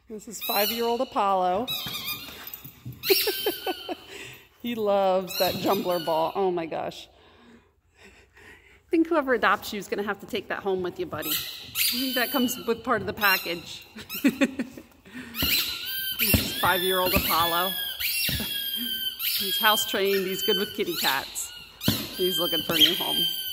This is 5-year-old Apollo. He loves that Jumbler ball. Oh my gosh. I think whoever adopts you is going to have to take that home with you, buddy. I think that comes with part of the package. This is 5-year-old Apollo. He's house trained. He's good with kitty cats. He's looking for a new home.